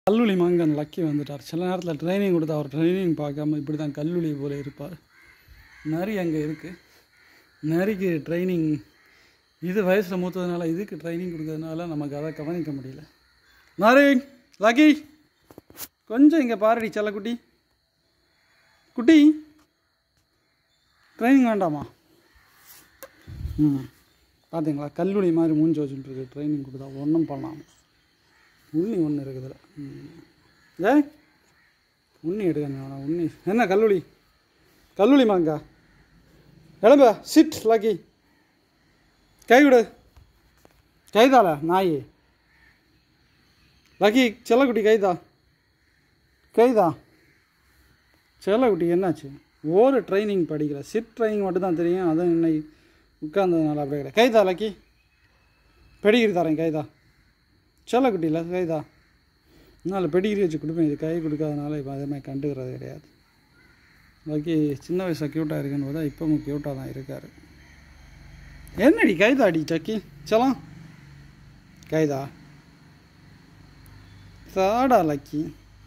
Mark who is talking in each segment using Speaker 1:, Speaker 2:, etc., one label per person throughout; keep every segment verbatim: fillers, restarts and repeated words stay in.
Speaker 1: கல்லூரி மங்கன் லக்கி வந்துட்டார். சில நேரத்தில் ட்ரைனிங் கொடுத்து அவர் ட்ரைனிங் பார்க்காம இப்படி தான் கல்லூரி போல இருப்பார். நரி அங்கே இருக்குது. நரிக்கு ட்ரைனிங் இது வயசில் மூத்ததுனால இதுக்கு ட்ரைனிங் கொடுக்கறதுனால நமக்கு அதை கவனிக்க முடியல. நரி லக்கி கொஞ்சம் இங்கே பாருடி செல்லக்குட்டி குட்டி, ட்ரைனிங் வேண்டாமா? ம் பார்த்தீங்களா, கல்லூரி மாதிரி மூஞ்சி வச்சுட்டுருக்கு. ட்ரைனிங் கொடுத்தா ஒன்றும் பண்ணலாம். உண்ணி ஒன்று இருக்குதுல்ல. ஏய் உண்ணி எடுக்கணும். உண்ணி என்ன கல்லூரி கல்லூரி மாங்கா எலும்ப சிட் லக்கி கை விடு. கைதால நாய் லக்கி செல்லக்குட்டி கைதா கைதா செல்லக்குட்டி என்னாச்சு? ஒரு ட்ரைனிங் படிக்கல, சிட் ட்ரைனிங் மட்டும்தான் தெரியும். அதுவும் இன்னைக்கு உட்கார்ந்ததுனால அப்படியே கிடையாது. கைதா லக்கி பெடிகிரி தரேன். கைதா செல்லக்குட்டி இல்லை கைதா. அதனால் பெடிகிரி வச்சு கொடுப்பேன். இது கை கொடுக்காதனால இப்போ அதே மாதிரி கண்டுக்கிறது கிடையாது. லக்கி சின்ன வயசில் க்யூட்டாக இருக்குன்னு போதா இப்போவும் க்யூட்டாக தான் இருக்கார். என்னடி கைதா அடி சக்கி செல்லாம் கைதா தாடா லக்கி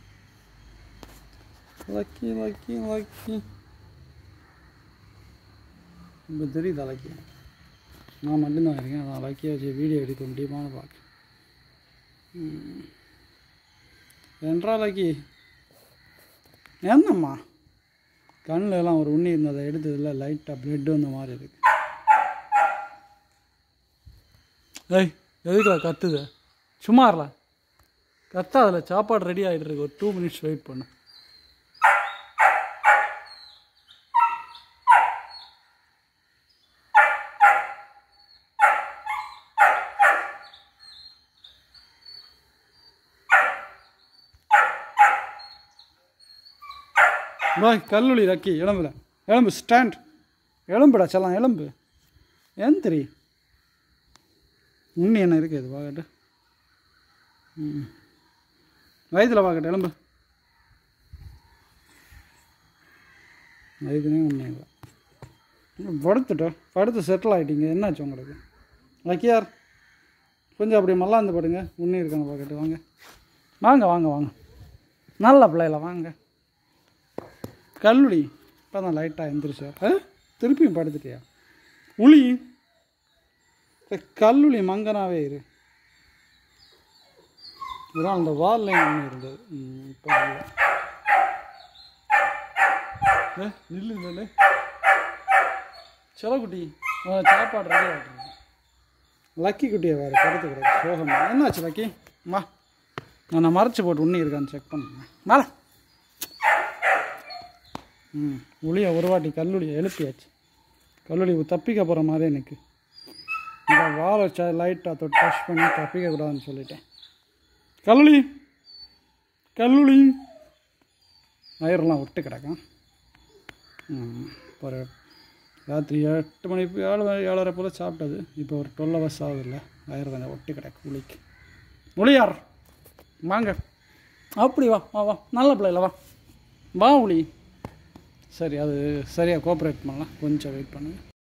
Speaker 1: லக்கி லக்கி லக்கி இப்போ தெரியுதா லக்கி? நான் மட்டும்தான் இருக்கேன். அதான் லக்கியை வச்சு வீடியோ எடுக்க முடியுமான்னு பார்க்க. என்றா லக்கி என்னம்மா கண்ணில் எல்லாம் ஒரு உண்ணி இருந்ததை எடுத்ததில்ல, லைட்டாக பிளட் வந்த மாதிரி இருக்கு. ஏய் எதுக்குல கத்துது? சும்மா இருல கத்தாதில். சாப்பாடு ரெடி ஆகிட்டு இருக்கு. ஒரு டூ மினிட்ஸ் வெயிட் பண்ணு. பாய் கல்லூரி லக்கி எலும்புல எலும்பு ஸ்டாண்ட் எலும்புடா செல்லாம் எலும்பு ஏன் தெரி உண்ணி என்ன இருக்குது இது பார்க்கட்டு. ம் வயதில் பார்க்கட்டு எலும்பு வயதுனே உண்ணி இல்லை. படுத்துட்டோம் படுத்து செட்டில் ஆகிட்டீங்க. என்னாச்சு உங்களுக்கு லக்கியார்? கொஞ்சம் அப்படி மல்லாந்து படுங்க. உண்ணி இருக்காங்க பார்க்கட்டு. வாங்க வாங்க வாங்க வாங்க நல்ல பிள்ளைல வாங்க. கல்லூரி இப்போ தான் லைட்டாக எழுந்திரிச்சா. திருப்பியும் படுத்துட்டியா உளி? கல்லூரி மங்கனாவே இரு. இதெல்லாம் அந்த வால்லையும் ஒன்று இருந்தது. இப்போ ஏ நில்லு இல்லை செலக்குட்டி சாப்பாடு ரெடி ஆகிட்டு. லக்கி குட்டியை வேறு படுத்து கிடையாது. சோகம் என்னாச்சு லக்கி? மா நான் மறைச்சி போட்டு உண்ணி இருக்கான்னு செக் பண்ணுங்க. மேலே ம் உளியை ஒரு வாட்டி கல்லூரியை எழுப்பியாச்சு. கல்லூரி தப்பிக்க போகிற மாதிரி எனக்கு இந்த வாழை ச லைட்டாக தொட்டு டச் பண்ணி தப்பிக்கக்கூடாதுன்னு சொல்லிட்டேன். கல்லூரி கல்லூரி வயிறெல்லாம் விட்டு கிடக்கும். ஒரு ராத்திரி எட்டு மணி ஏழு ஏழரை போல் சாப்பிட்டது. இப்போ ஒரு டுவெல் ஹவர்ஸ் ஆகுது இல்லை. வயிறு கொஞ்சம் ஒட்டு கிடக்கு உளிக்கு. உளியார் வாங்க அப்படி வா வா வா நல்ல பிள்ளைல வா வா உளி. சரி அது சரியாக கோஆப்ரேட் பண்ணலாம். கொஞ்சம் வெயிட் பண்ணுங்கள்.